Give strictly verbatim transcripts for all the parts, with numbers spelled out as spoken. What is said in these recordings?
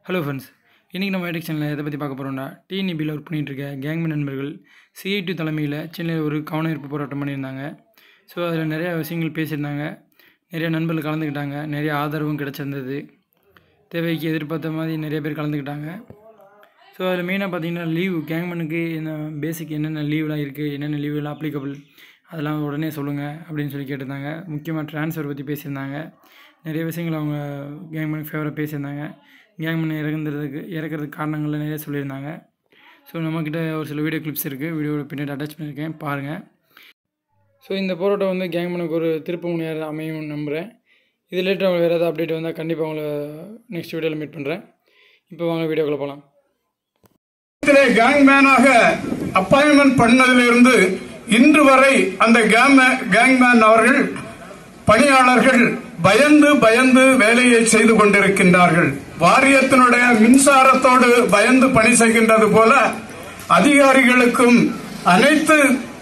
Hello friends, இன்றைக்கி நம்ம எடிக் சேனலில் எதை பற்றி பார்க்க போகிறோம்னா, டிஎன்இபியில் ஒர்க் பண்ணிகிட்டு இருக்க கேங்மேன் நண்பர்கள் சிஐடி தலைமையில் சென்னையில் ஒரு கவன ஈர்ப்பு போராட்டம் பண்ணியிருந்தாங்க. ஸோ அதில் நிறையா விஷயங்கள் பேசியிருந்தாங்க, நிறைய நண்பர்கள் கலந்துக்கிட்டாங்க, நிறைய ஆதரவும் கிடச்சிருந்தது. தேவைக்கு எதிர்பார்த்த மாதிரி நிறைய பேர் கலந்துக்கிட்டாங்க. ஸோ அதில் மெயினாக பார்த்திங்கன்னா லீவ் கேங்மேனுக்கு என்ன பேசிக் என்னென்ன லீவ்லாம் இருக்குது, என்னென்ன லீவெலாம் அப்ளிகபிள் அதெல்லாம் உடனே சொல்லுங்கள் அப்படின்னு சொல்லி கேட்டிருந்தாங்க. முக்கியமாக ட்ரான்ஸ்ஃபர் பற்றி பேசியிருந்தாங்க. நிறைய விஷயங்கள் அவங்க கேங்மேனுக்கு ஃபேவராக பேசியிருந்தாங்க. கேங்மேன் இறங்குறதுக்கு இறக்கிறதுக்கு காரணங்கள்லாம் நிறைய சொல்லியிருந்தாங்க. ஸோ நம்மக்கிட்ட ஒரு சில வீடியோ கிளிப்ஸ் இருக்குது, வீடியோவில் பின்னாடி அட்டாச் பண்ணியிருக்கேன், பாருங்கள். ஸோ இந்த போராட்டம் வந்து கேங்மேனுக்கு ஒரு திருப்பு முனையாக அமையும் நம்புகிறேன். இது ரிலேட்டட் வேறு ஏதாவது அப்டேட் வந்தால் கண்டிப்பாக உங்களை நெக்ஸ்ட் வீடியோவில் மீட் பண்ணுறேன். இப்போ வாங்க வீடியோக்குள்ளே போகலாம். கேங்மேனாக அப்பாயின்மெண்ட் பண்ணதிலிருந்து இன்று வரை அந்த கேங்மேன் அவர்கள் பணியாளர்கள் பயந்து பயந்து வேலையை செய்து கொண்டிருக்கின்றார்கள். வாரியத்தினுடைய மின்சாரத்தோடு பயந்து பணி செய்கின்றது போல அதிகாரிகளுக்கும் அனைத்து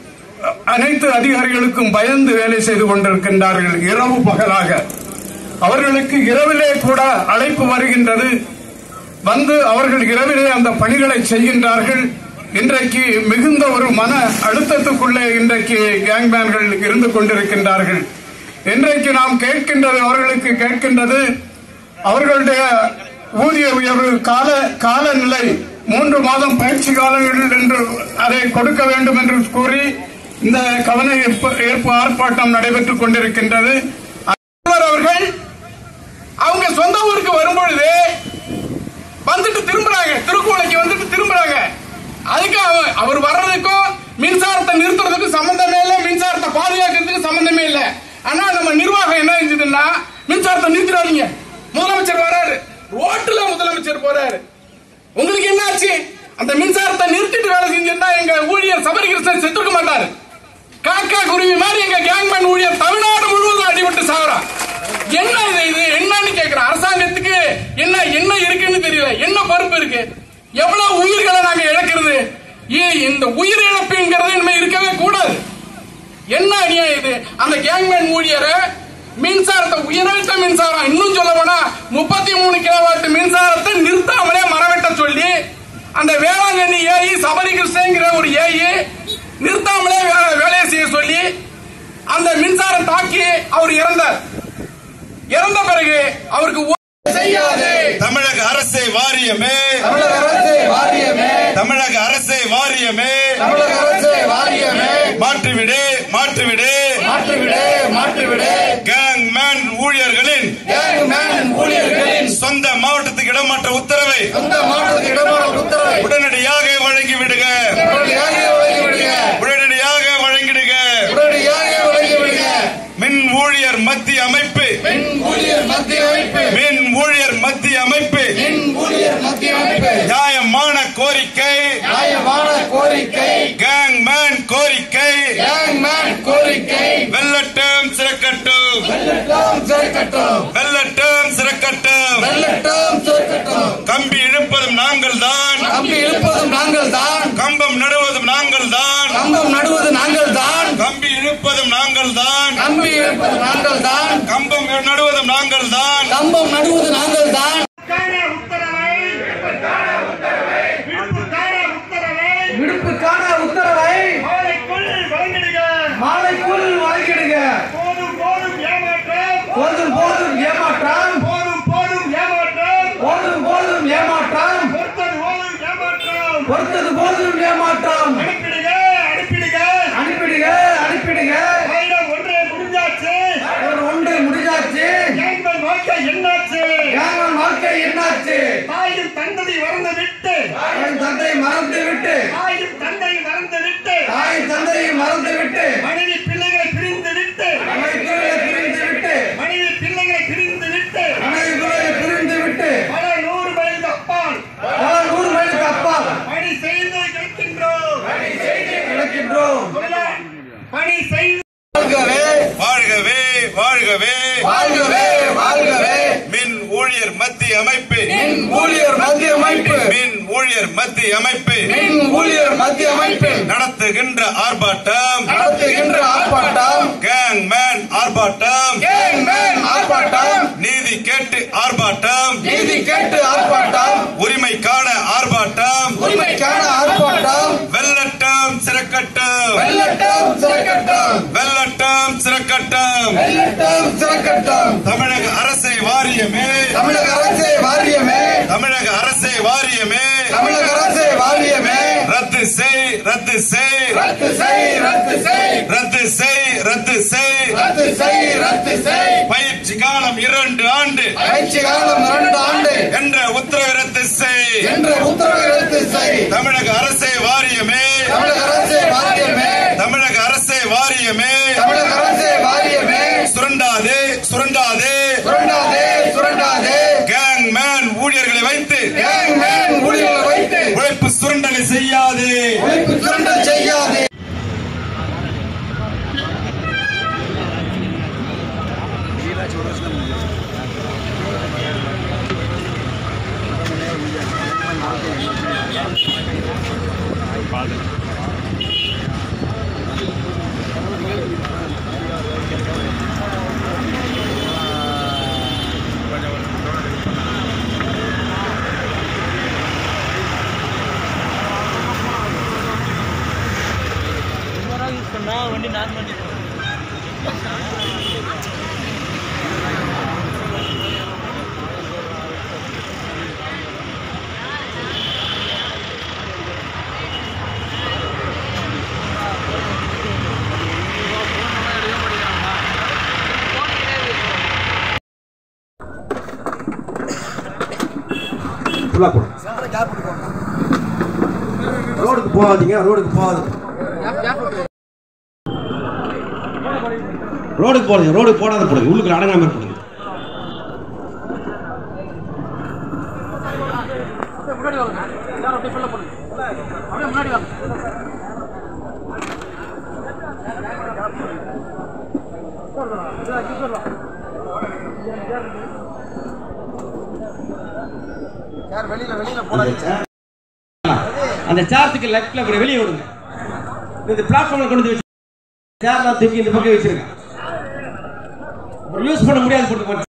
அனைத்து அதிகாரிகளுக்கும் பயந்து வேலை செய்து கொண்டிருக்கின்றார்கள். இரவு பகலாக அவர்களுக்கு இரவிலே கூட அழைப்பு வருகின்றது. வந்து அவர்கள் இரவிலே அந்த பணிகளை செய்கின்றார்கள். இன்றைக்கு மிகுந்த ஒரு மன அழுத்தத்துக்குள்ளே இன்றைக்கு கேங்மேன்கள் இருந்து கொண்டிருக்கின்றார்கள். இன்றைக்கு நாம் கேட்கின்றது, அவர்களுக்கு கேட்கின்றது, அவர்களுடைய ஊதிய உயர்வு கால காலநிலை மூன்று மாதம் பயிற்சி காலங்கள் என்று அதை கொடுக்க வேண்டும் என்று கூறி இந்த கவன ஈர்ப்பு ஆர்ப்பாட்டம் நடைபெற்றுக் கொண்டிருக்கின்றது. அவர்கள் அவங்க சொந்த ஊருக்கு வரும்பொழுது வந்துட்டு திரும்புறாங்க, திருக்கோளைக்கு வந்துட்டு திரும்புறாங்க. அதுக்கு அவர் வர்றதுக்கும் மின்சாரத்தை நிறுத்துறதுக்கும் சம்பந்தமே இல்லை, மின்சாரத்தை பாதுகாக்கிறதுக்கு சம்பந்தமே இல்லை. ஆனா நம்ம நிர்வாகம் என்ன செஞ்சதுன்னா, மின்சாரத்தை நிறுத்திடாதீங்க, முதலமைச்சர் வராரு, ரோட்டுல முதலமைச்சர் போறாரு, உங்களுக்கு என்ன ஆச்சு? அந்த மின்சாரத்தை நிறுத்திட்டு வேலை செஞ்சிருந்தா எங்க ஊழியர் சபரிகிருஷ்ணன் செத்துக்க மாட்டாரு. காக்கா குருவி மாதிரி எங்க கேங்மேன் ஊழியர் தமிழ்நாடு முழுவதும் அடிபட்டு சாகுறான். என்ன இது இது என்னன்னு கேட்கிறேன். அரசாங்கத்துக்கு என்ன என்ன இருக்குன்னு தெரியல, என்ன பொறுப்பு இருக்கு? எவ்வளவு உயிர்களை நாங்க இழக்கிறது? இந்த உயிர் இழப்புங்கிறது இனிமே இருக்கவே கூடாது. என்ன அநியாயம் இது? அந்த கேங்மேன் ஊழியரை மின்சாரத்தை உயர்த்த மின்சாரம் இன்னும் சொல்ல போனா முப்பத்தி மூணு கிலோவாட் மின்சாரத்தை நிறுத்தாமலே மரவெட்ட சொல்லி அந்த வேளாங்கண்ணி ஏஇ சபரிகிருஷ்ணங்கிற ஒரு ஏஇ நிறுத்தாமலே வேலையை செய்ய சொல்லி அந்த மின்சாரம் தாக்கி அவர் இறந்தார். இறந்த பிறகு அவருக்கு செய்யாது தமிழக அரசே வாரியமே, தமிழக அரசே வாரியமே, தமிழக அரசே வாரியமே, தமிழக அரசே வாரியமே, மாற்றிவிடு மாற்றிவிடு மாற்றிவிடு மாற்றிவிடு கேங்மேன் ஊழியர்களின் கேங்மேன் ஊழியர்களின் சொந்த மாவட்டத்துக்கு இடமாற்ற உத்தரவை சொந்த மாவட்டத்துக்கு இடமாற்ற உத்தரவை உடனடியாக வழங்கிவிடுக, உடனடியாக வழங்கிவிடுக, உடனடியாக வழங்கிடுக. உடனடியாக வழங்கிவிடுக. மின் ஊழியர் மத்திய அமைப்பு மின் ஊழியர் மத்திய அமைப்பு மின் ஊழியர் மத்திய அமைப்பு மின் ஊழியர் மத்திய அமைப்பு நியாயமான கோரிக்கை, நியாயமான கோரிக்கை, கேங்மேன் கோரிக்கை கேங்மேன் கோரிக்கை வெல்லட்டும் சிறக்கட்டும், வெல்லட்டும் சிறக்கட்டும், வெல்லட்டும் சிறக்கட்டும். வெல்லட்டும் சிறக்கட்டும். கம்பி இழுப்பதும் நாங்கள் தான், கம்பி இழுப்பதும் நாங்கள் தான், கம்பம் நடுவதும் நாங்கள் தான், கம்பம் நடுவது நாங்கள் தான், கம்பி இழுப்பதும் நாங்கள் தான், கம்பி இழுப்பது நாங்கள் தான், கம்பம் நடுவதும் நாங்கள் தான். கம்பம் நடுவது நாங்கள் தான். விடுப்புக்கான உத்தரவை மாலைக்குள் வழங்கிடுக, மாலைக்குள் வழங்கிடுக. போதும் போதும் ஏமாற்றம், போதும் போதும் ஏமாற்றம், போதும் போதும் ஏமாற்றம், போதும் போதும் ஏமாற்றம், பொறுத்தது போதும் ஏமாற்றம், பொறுத்தது போதும் ஏமாற்றம். அனுப்பிடுக அனுப்பிடுக அனுப்பிடுக அனுப்பிடுக. ஆயிரம் ஒன்றே முடிஞ்சாச்சு, ஒரு ஒன்று முடிஞ்சாச்சு. கேங்மேன் வாழ்க்கை என்னாச்சு? கேங்மேன் வாழ்க்கை என்னாச்சு? தாயும் தந்தை மறந்து விட்டு, தாயும் தந்தை மறந்து விட்டு, தாயும் தந்தை மறந்து விட்டு, தாயும் தந்தை மறந்து விட்டு, மனைவி பிள்ளைகளை பிரிந்து விட்டு, மனைவி பிள்ளைகளை பிரிந்து விட்டு, மனைவி பிள்ளைகளை பிரிந்து விட்டு, மனைவி பிள்ளைகளை பிரிந்து விட்டு, பல நூறு மைலுக்கு அப்பால், பல நூறு மைலுக்கு அப்பால் பணி செய்து கிடக்கின்றோம், பணி செய்து கிடக்கின்றோம், பணி செய்து வாழ்கவே வாழ்கவே வாழ்கவே வாழ்கவே வாழ்கவே. மின் ஊழியர் மத்திய அமைப்பு மின் ஊழியர் மத்திய அமைப்பு மின் ஊழியர் மத்திய அமைப்பு மின் ஊழியர் மத்திய அமைப்பு நடத்துகின்ற ஆர்ப்பாட்டம் நடத்துகின்ற ஆர்ப்பாட்டம் கேங்மேன் ஆர்ப்பாட்டம் கேங்மேன் ஆர்ப்பாட்டம் நீதி கேட்டு ஆர்ப்பாட்டம் நீதி கேட்டு ஆர்ப்பாட்டம் இருக்கட்டும். தமிழக அரசை வாரியமே தமிழக அரசே வாரியமே தமிழக அரசை வாரியமே தமிழக அரசே வாரியமே ரத்து செய் ரத்து செய் ரத்து செய் ரத்து செய் ரத்து செய் ரத்து செய் ரத்து செய் ரத்து செய் பயிற்சி காலம் இரண்டு ஆண்டு பயிற்சி காலம் இரண்டு ஆண்டு என்ற உத்தரவை ரத்து செய் என்ற உத்தரவை ரத்து செய். தமிழக அரசை வாரியமே தமிழக அரசே வாரியமே தமிழக அரசை வாரியமே தமிழக அரசே வாரியமே சுரண்டாதே சுரண்டாதே சுரண்டாதே சுரண்டாதே கேங் மேன் ஊழியர்களை வைத்து கேங் மேன் ஊழியர்களை வைத்து உழைப்பு சுரண்டலை செய்யாதே உழைப்பு சுரண்டல் செய்யாதே. வண்டி நான் பண்ணி ரோடுக்கு போகாதீங்க, ரோடுக்கு போகாதீங்க, ரோடுக்கு போடுங்க, ரோடுக்கு போடாத போடுங்க, உள்ளுக்கு அடங்காம போடுங்க. முன்னாடி வாங்க. அந்த சார்ஜுக்கு லெஃப்ட்ல வெளியே விடுங்க. இந்த பிளாட்ஃபார்ம்ல கொண்டு வந்து சேர்லாம் தூக்கி இந்த பக்கம் வச்சிருங்க. யூஸ் பண்ண முடியாது போட்டு